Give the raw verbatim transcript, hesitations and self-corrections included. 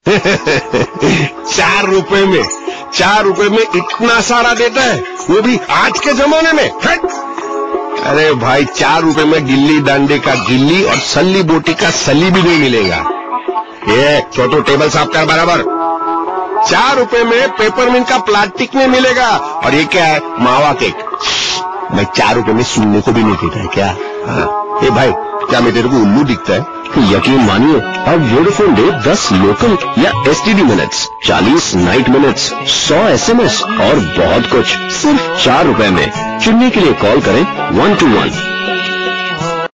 चार रुपए में चार रुपए में इतना सारा देता है, वो भी आज के जमाने में। हट! अरे भाई, चार रुपए में गिल्ली डंडे का गिल्ली और सल्ली बोटी का सली भी नहीं मिलेगा। ये छोटू टेबल साफ कर बराबर। चार रुपए में पेपरमिंट का प्लास्टिक नहीं मिलेगा। और ये क्या है? मावा केक। मैं चार रुपए में सुनने को भी नहीं देता है क्या? हाँ। ए भाई, क्या मैं तेरे को उल्लू दिखता है? यकीन मानिए, अब वोडाफोन डे दस लोकल या एसटीडी मिनट्स, चालीस नाइट मिनट्स, सौ एसएमएस और बहुत कुछ सिर्फ चार रुपए में। चुनने के लिए कॉल करें वन टू वन।